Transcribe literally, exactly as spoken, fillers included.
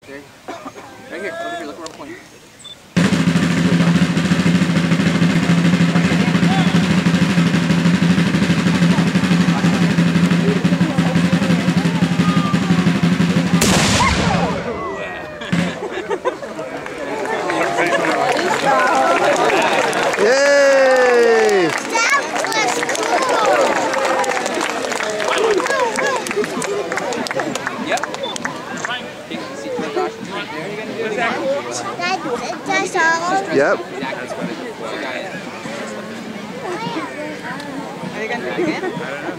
There. Right here. Over here. Look where I'm pointing. Yay! Yep. Take the seat for Josh. There, you gonna do it again? That's all. Yep. Exactly. Are you gonna do it again?